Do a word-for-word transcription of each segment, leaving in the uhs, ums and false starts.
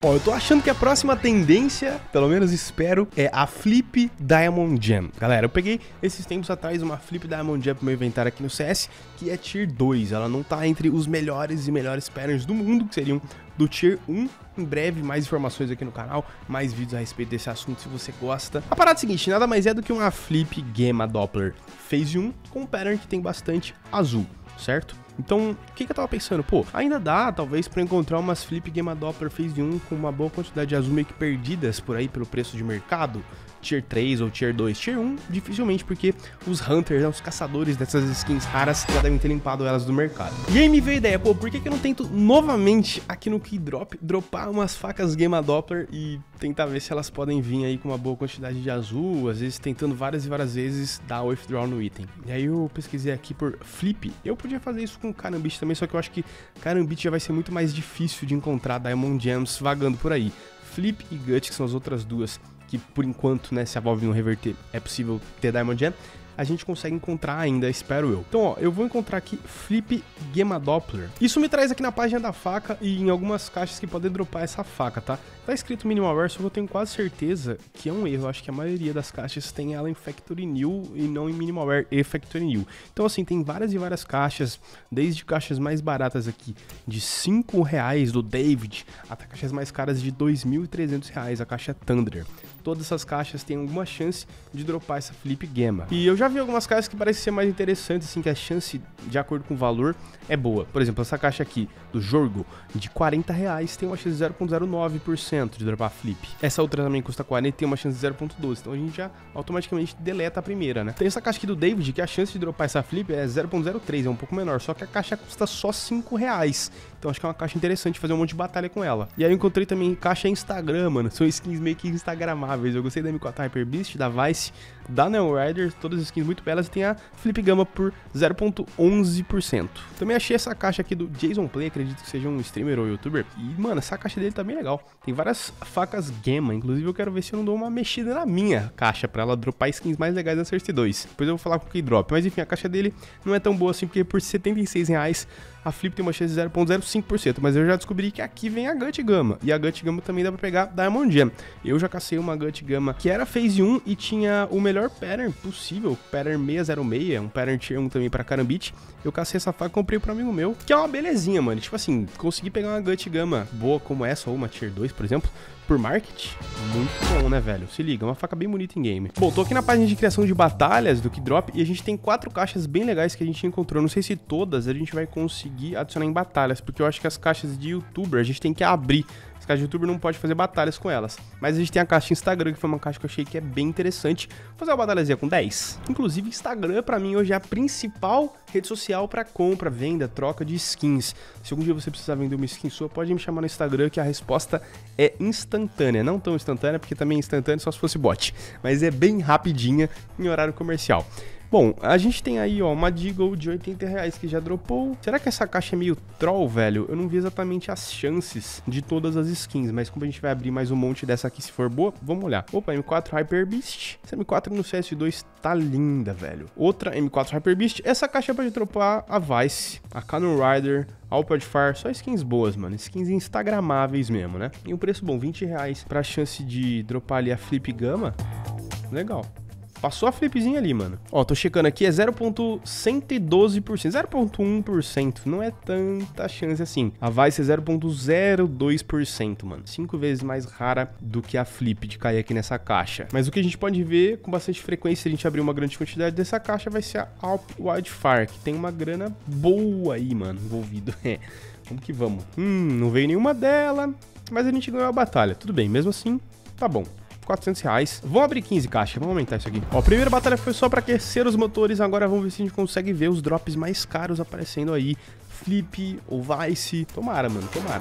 Ó, eu tô achando que a próxima tendência, pelo menos espero, é a Flip Diamond Gem. Galera, eu peguei esses tempos atrás uma Flip Diamond Gem pro meu inventário aqui no C S, que é Tier dois. Ela não tá entre os melhores e melhores patterns do mundo, que seriam do Tier um. Em breve, mais informações aqui no canal, mais vídeos a respeito desse assunto se você gosta. A parada é a seguinte, nada mais é do que uma Flip Gamma Doppler Phase um com um pattern que tem bastante azul, certo? Então, o que, que eu tava pensando? Pô, ainda dá, talvez, pra encontrar umas Flip Gamma Doppler Phase um com uma boa quantidade de azul meio que perdidas por aí pelo preço de mercado. Tier três ou Tier dois. Tier um, dificilmente, porque os hunters, né, os caçadores dessas skins raras já devem ter limpado elas do mercado. E aí me veio a ideia, pô, por que, que eu não tento novamente aqui no Keydrop dropar umas facas Gamma Doppler e tentar ver se elas podem vir aí com uma boa quantidade de azul, às vezes tentando várias e várias vezes dar withdraw no item. E aí eu pesquisei aqui por Flip. Eu podia fazer isso com Karambit também, só que eu acho que Karambit já vai ser muito mais difícil de encontrar Diamond Gems vagando por aí. Flip e Gut, que são as outras duas que por enquanto, né, se a Valve não reverter, é possível ter Diamond Gem, a gente consegue encontrar ainda, espero eu. Então, ó, eu vou encontrar aqui Flip Gamma Doppler. Isso me traz aqui na página da faca e em algumas caixas que podem dropar essa faca, tá? Tá escrito Minimalware, só que eu tenho quase certeza que é um erro. Eu acho que a maioria das caixas tem ela em Factory New e não em Minimalware e Factory New. Então, assim, tem várias e várias caixas, desde caixas mais baratas aqui de cinco reais do David, até caixas mais caras de dois mil e trezentos reais, a caixa Thunder. Todas essas caixas têm alguma chance de dropar essa Flip Gamma. E eu já vi algumas caixas que parecem ser mais interessantes, assim, que a chance, de acordo com o valor, é boa. Por exemplo, essa caixa aqui, do Jorgo, de quarenta reais, tem uma chance de zero vírgula zero nove por cento de dropar Flip. Essa outra também custa quarenta e tem uma chance de zero vírgula doze. Então a gente já automaticamente deleta a primeira, né? Tem essa caixa aqui do David, que a chance de dropar essa Flip é zero vírgula zero três, é um pouco menor. Só que a caixa custa só cinco reais. Então acho que é uma caixa interessante fazer um monte de batalha com ela. E aí eu encontrei também caixa Instagram, mano. São skins meio que instagramáveis. Eu gostei da M quatro Hyper Beast, da Vice, da Neon Rider, todas as skins muito belas. E tem a Flip Gamma por zero vírgula onze por cento. Também achei essa caixa aqui do Jason Play, acredito que seja um streamer ou youtuber. E, mano, essa caixa dele tá bem legal. Tem várias facas Gamma. Inclusive eu quero ver se eu não dou uma mexida na minha caixa pra ela dropar skins mais legais da Cersei dois. Depois eu vou falar com o Keydrop. Mas enfim, a caixa dele não é tão boa assim, porque por setenta e seis reais a Flip tem uma chance de zero vírgula zero cinco por cento, mas eu já descobri que aqui vem a Gut Gamma, e a Gut Gamma também dá pra pegar Diamond Gem. Eu já cacei uma Gut Gamma que era Phase um e tinha o melhor pattern possível, pattern seiscentos e seis, um pattern Tier um também pra Karambit. Eu cacei essa faca e comprei pro amigo meu, que é uma belezinha, mano. Tipo assim, consegui pegar uma Gut Gamma boa como essa, ou uma Tier dois, por exemplo, por market, muito bom, né, velho? Se liga, uma faca bem bonita em game. Bom, tô aqui na página de criação de batalhas do Keydrop e a gente tem quatro caixas bem legais que a gente encontrou. Não sei se todas a gente vai conseguir adicionar em batalhas, porque eu acho que as caixas de youtuber a gente tem que abrir. As caixas de youtuber não pode fazer batalhas com elas. Mas a gente tem a caixa Instagram, que foi uma caixa que eu achei que é bem interessante. Vou fazer uma batalhazinha com dez. Inclusive, Instagram pra mim hoje é a principal rede social pra compra, venda, troca de skins. Se algum dia você precisar vender uma skin sua, pode me chamar no Instagram que a resposta é instantânea. Não tão instantânea, porque também é instantânea só se fosse bot. Mas é bem rapidinha em horário comercial. Bom, a gente tem aí, ó, uma Deagle de oitenta reais que já dropou. Será que essa caixa é meio troll, velho? Eu não vi exatamente as chances de todas as skins, mas como a gente vai abrir mais um monte dessa aqui se for boa, vamos olhar. Opa, M quatro Hyper Beast. Essa M quatro no C S dois tá linda, velho. Outra M quatro Hyper Beast. Essa caixa pode dropar a Vice, a Cannon Rider, a Alpad Fire, só skins boas, mano. Skins instagramáveis mesmo, né? E um preço bom, vinte reais pra chance de dropar ali a Flip Gamma. Legal. Passou a flipzinha ali, mano. Ó, tô checando aqui, é zero vírgula cento e doze por cento, zero vírgula um por cento. Não é tanta chance assim. A Vice é zero vírgula zero dois por cento, mano. Cinco vezes mais rara do que a Flip de cair aqui nessa caixa. Mas o que a gente pode ver com bastante frequência, se a gente abrir uma grande quantidade dessa caixa, vai ser a Alp Wildfire, que tem uma grana boa aí, mano, envolvido. É, vamos que vamos. Hum, não veio nenhuma dela, mas a gente ganhou a batalha. Tudo bem, mesmo assim, tá bom. quatrocentos reais. Vamos abrir quinze caixas, vamos aumentar isso aqui. Ó, a primeira batalha foi só pra aquecer os motores, agora vamos ver se a gente consegue ver os drops mais caros aparecendo aí. Flip ou Vice. Tomara, mano, tomara.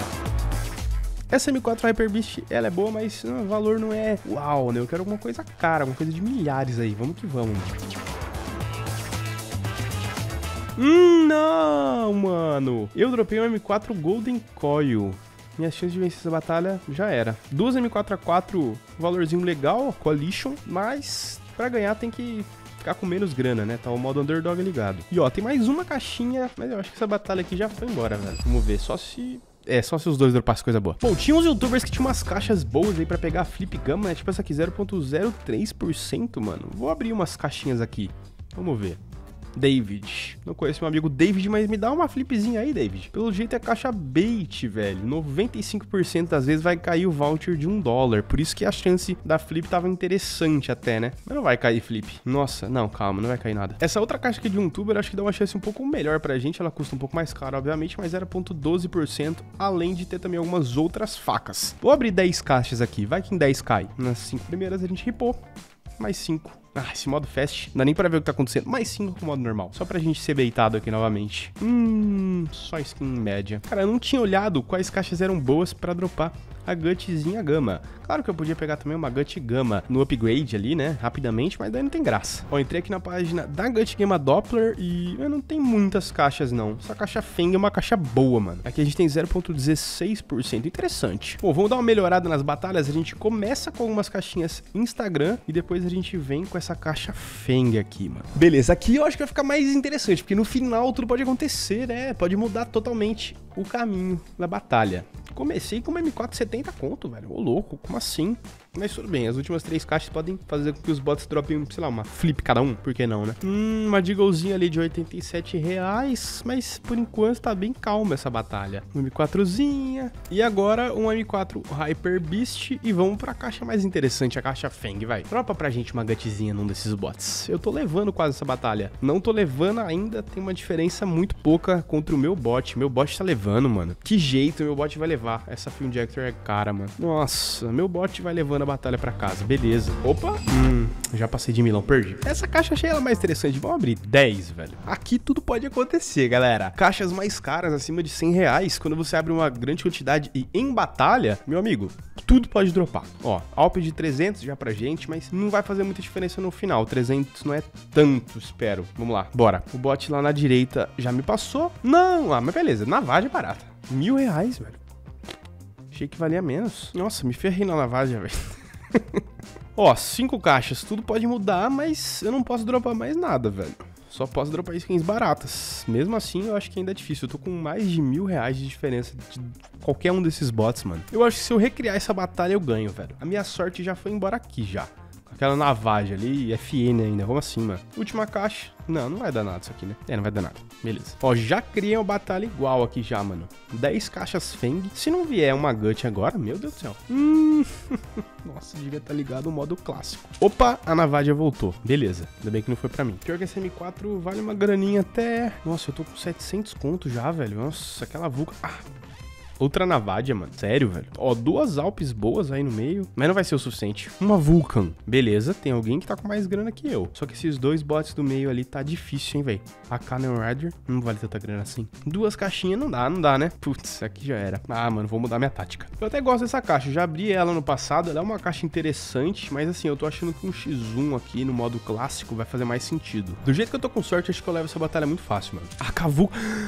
Essa M quatro Hyper Beast, ela é boa, mas o valor não é uau, né? Eu quero alguma coisa cara, alguma coisa de milhares aí. Vamos que vamos. Hum, não, mano. Eu dropei um M quatro Golden Coil. Minha chance de vencer essa batalha já era. Duas M quatro A quatro, valorzinho legal, Coalition, mas pra ganhar tem que ficar com menos grana, né? Tá o modo underdog ligado. E ó, tem mais uma caixinha, mas eu acho que essa batalha aqui já foi embora, velho. Vamos ver, só se É, só se os dois dropassem coisa boa. Bom, tinha uns youtubers que tinham umas caixas boas aí pra pegar a Flip Gamma, né? Tipo essa aqui, zero vírgula zero três por cento, mano. Vou abrir umas caixinhas aqui. Vamos ver. David. Não conheço meu amigo David, mas me dá uma flipzinha aí, David. Pelo jeito é caixa bait, velho. noventa e cinco por cento das vezes vai cair o voucher de um dólar. Por isso que a chance da flip tava interessante até, né? Mas não vai cair flip. Nossa, não, calma, não vai cair nada. Essa outra caixa aqui de um tuber, acho que dá uma chance um pouco melhor pra gente. Ela custa um pouco mais cara, obviamente, mas zero vírgula doze por cento, além de ter também algumas outras facas. Vou abrir dez caixas aqui. Vai que em dez cai. Nas cinco primeiras a gente ripou. Mais cinco. Ah, esse modo fast, não dá nem pra ver o que tá acontecendo. Mais cinco com o modo normal, só pra gente ser beitado aqui novamente. Hum, só skin média. Cara, eu não tinha olhado quais caixas eram boas pra dropar a Gutzinha Gama. Claro que eu podia pegar também uma Gut Gama no upgrade ali, né, rapidamente, mas daí não tem graça. Ó, entrei aqui na página da Gut Gama Doppler e eu não tem muitas caixas, não. Essa caixa Feng é uma caixa boa, mano. Aqui a gente tem zero vírgula dezesseis por cento. Interessante. Bom, vamos dar uma melhorada nas batalhas. A gente começa com algumas caixinhas Instagram e depois a gente vem com essa caixa Feng aqui, mano. Beleza, aqui eu acho que vai ficar mais interessante, porque no final tudo pode acontecer, né? Pode mudar totalmente o caminho da batalha. Comecei com uma M quatro setenta conto, velho. Ô, louco, como assim? Mas tudo bem, as últimas três caixas podem fazer com que os bots dropem, sei lá, uma flip cada um, por que não, né? Hum, uma Deaglezinha ali de oitenta e sete reais, mas por enquanto tá bem calma essa batalha. Um M quatrozinha, e agora um M quatro Hyper Beast, e vamos pra caixa mais interessante, a caixa Feng, vai. Dropa pra gente uma Gutzinha num desses bots. Eu tô levando quase essa batalha. Não tô levando ainda, tem uma diferença muito pouca contra o meu bot. Meu bot tá levando, mano. Que jeito meu bot vai levar? Essa Fuel Injector é cara, mano. Nossa, meu bot vai levando a batalha pra casa, beleza. Opa, hum, já passei de milão, perdi. Essa caixa achei ela mais interessante, vamos abrir dez, velho. Aqui tudo pode acontecer, galera. Caixas mais caras, acima de cem reais, quando você abre uma grande quantidade e em batalha, meu amigo, tudo pode dropar. Ó, Alp de trezentos já pra gente, mas não vai fazer muita diferença no final. trezentos não é tanto, espero. Vamos lá, bora. O bot lá na direita já me passou. Não, ah, mas beleza, Navaja é barata. Mil reais, velho. Achei que valia menos. Nossa, me ferrei na Navaja, velho. Ó, cinco caixas, tudo pode mudar, mas eu não posso dropar mais nada, velho. Só posso dropar skins baratas. Mesmo assim, eu acho que ainda é difícil. Eu tô com mais de mil reais de diferença de qualquer um desses bots, mano. Eu acho que se eu recriar essa batalha, eu ganho, velho. A minha sorte já foi embora aqui, já. Aquela Navaja ali, F N ainda, como assim, mano? Última caixa. Não, não vai dar nada isso aqui, né? É, não vai dar nada. Beleza. Ó, já criei uma batalha igual aqui já, mano. dez caixas Feng. Se não vier uma Gut agora, meu Deus do céu. Hum... Nossa, devia estar ligado o modo clássico. Opa, a Navaja voltou. Beleza. Ainda bem que não foi pra mim. Pior que essa M quatro vale uma graninha até... Nossa, eu tô com setecentos conto já, velho. Nossa, aquela vulca... Ah... Outra Navaja, mano. Sério, velho. Ó, duas Alpes boas aí no meio. Mas não vai ser o suficiente. Uma Vulcan. Beleza, tem alguém que tá com mais grana que eu. Só que esses dois bots do meio ali tá difícil, hein, velho. A Cannon Rider não vale tanta grana assim. Duas caixinhas não dá, não dá, né? Putz, aqui já era. Ah, mano, vou mudar minha tática. Eu até gosto dessa caixa. Eu já abri ela no passado. Ela é uma caixa interessante. Mas assim, eu tô achando que um xis um aqui no modo clássico vai fazer mais sentido. Do jeito que eu tô com sorte, acho que eu levo essa batalha muito fácil, mano. A Cavu...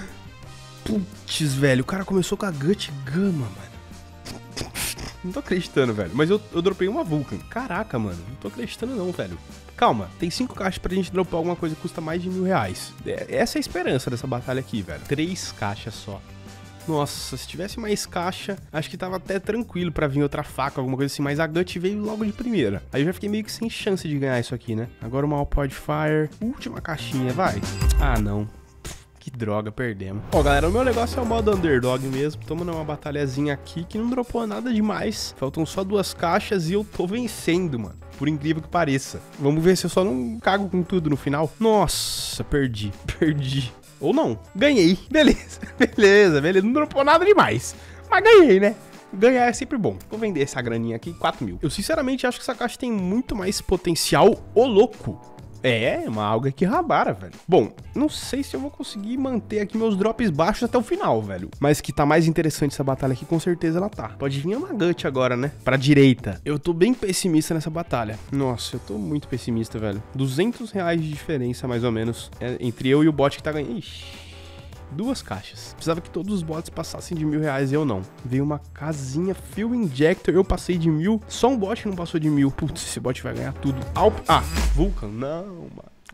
Putz, velho, o cara começou com a Gut Gama, mano. Não tô acreditando, velho. Mas eu, eu dropei uma Vulcan. Caraca, mano, não tô acreditando não, velho. Calma, tem cinco caixas pra gente dropar alguma coisa que custa mais de mil reais. Essa é a esperança dessa batalha aqui, velho. Três caixas só. Nossa, se tivesse mais caixa, acho que tava até tranquilo pra vir outra faca, alguma coisa assim. Mas a Gut veio logo de primeira. Aí eu já fiquei meio que sem chance de ganhar isso aqui, né? Agora uma Alpod Fire. Última caixinha, vai. Ah, não. Que droga, perdemos. Ó, galera, o meu negócio é o modo underdog mesmo. Tamo numa batalhazinha aqui que não dropou nada demais. Faltam só duas caixas e eu tô vencendo, mano. Por incrível que pareça. Vamos ver se eu só não cago com tudo no final. Nossa, perdi. Perdi. Ou não. Ganhei. Beleza. Beleza, beleza. Não dropou nada demais. Mas ganhei, né? Ganhar é sempre bom. Vou vender essa graninha aqui, quatro mil. Eu sinceramente acho que essa caixa tem muito mais potencial. Ô, louco. É, uma alga que rabara, velho. Bom, não sei se eu vou conseguir manter aqui meus drops baixos até o final, velho. Mas que tá mais interessante essa batalha aqui, com certeza ela tá. Pode vir uma Gut agora, né? Pra direita. Eu tô bem pessimista nessa batalha. Nossa, eu tô muito pessimista, velho. duzentos reais de diferença, mais ou menos, é, entre eu e o bot que tá ganhando. Ixi. Duas caixas. Precisava que todos os bots passassem de mil reais e eu não. Veio uma casinha Fuel Injector, eu passei de mil. Só um bot não passou de mil. Putz, esse bot vai ganhar tudo. Alp... Ah, Vulcan. Não, mano.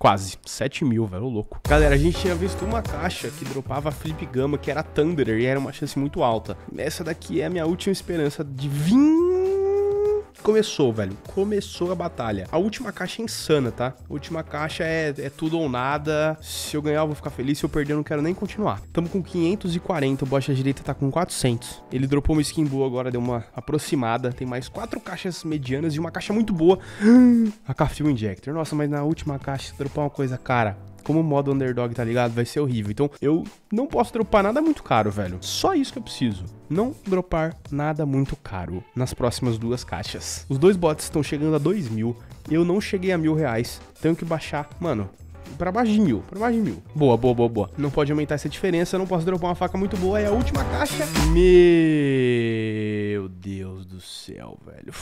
Quase. sete mil, velho. Ô, louco. Galera, a gente tinha visto uma caixa que dropava a Flip Gamma, que era Thunderer, e era uma chance muito alta. Essa daqui é a minha última esperança de vir... Começou, velho. Começou a batalha. A última caixa é insana, tá? A última caixa é, é tudo ou nada. Se eu ganhar, eu vou ficar feliz. Se eu perder, eu não quero nem continuar. Tamo com quinhentos e quarenta. O bot da direita tá com quatrocentos. Ele dropou uma skin boa agora, deu uma aproximada. Tem mais quatro caixas medianas e uma caixa muito boa. A Cafil Injector. Nossa, mas na última caixa, dropar uma coisa cara. Como o modo underdog, tá ligado? Vai ser horrível. Então, eu não posso dropar nada muito caro, velho. Só isso que eu preciso. Não dropar nada muito caro nas próximas duas caixas. Os dois bots estão chegando a dois mil. Eu não cheguei a mil reais. Tenho que baixar, mano, pra baixo de mil. Pra baixo de mil. Boa, boa, boa, boa. Não pode aumentar essa diferença. Não posso dropar uma faca muito boa. É a última caixa. Meu Deus do céu, velho.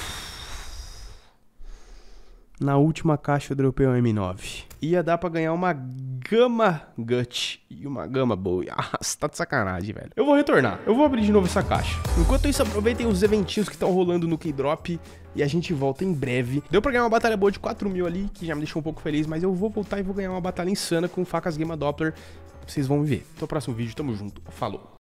Na última caixa eu dropei um M nove. Ia dar pra ganhar uma Gamma Gut e uma Gamma Bow. Ah, você tá de sacanagem, velho. Eu vou retornar. Eu vou abrir de novo essa caixa. Enquanto isso, aproveitem os eventinhos que estão rolando no Keydrop. E a gente volta em breve. Deu pra ganhar uma batalha boa de quatro mil ali, que já me deixou um pouco feliz. Mas eu vou voltar e vou ganhar uma batalha insana com facas Gamma Doppler. Vocês vão ver. Até o próximo vídeo. Tamo junto. Falou.